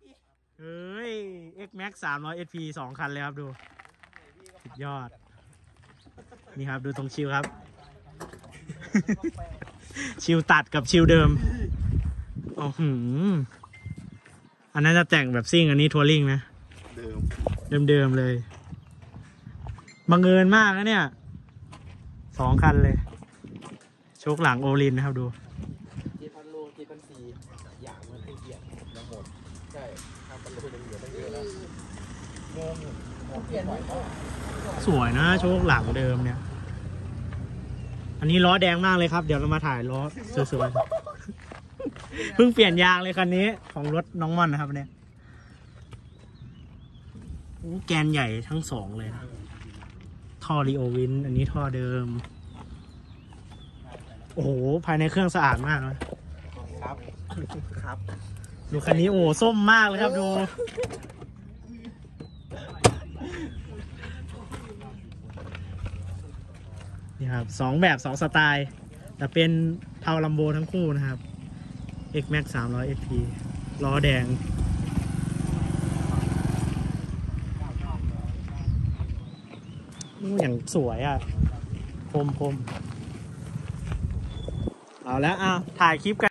เฮ้ย X Max 300 SP 2 คันเลยครับดูสุดยอดนี่ครับดูตรงชิวครับ ชิวตัดกับชิวเดิมโอ้โหอันนั้นจะแต่งแบบซิ่งอันนี้ทัวริงนะเดิมเลยบังเอิญมากนะเนี่ย2 คันเลยโชคหลังโอลินนะครับดู 7,000 โล 7,400อย่างมันเป็นเกียร์ทั้งหมดใช่5,000 โลยังเหลือตั้งเยอะแล้วงงเปลี่ยนไหวมากสวยนะโชคหลังเดิมเนี่ยอันนี้ล้อแดงมากเลยครับเดี๋ยวเรามาถ่ายล้อสวยๆเพิ่งเปลี่ยนยางเลยคันนี้ของรถน้องม่อนนะครับเนี่ยแกนใหญ่ทั้ง2เลยนะท่อรีโอวินอันนี้ท่อเดิมโอ้โหภายในเครื่องสะอาดมากนะครับดูคันนี้โอ้ส้มมากเลยครับดูนี่ครับ2 แบบ2 สไตล์แต่เป็นเทาลัมโบทั้งคู่นะครับ X Max 300 SP ล้อแดงอย่างสวยอ่ะพรมเอาแล้วถ่ายคลิปกัน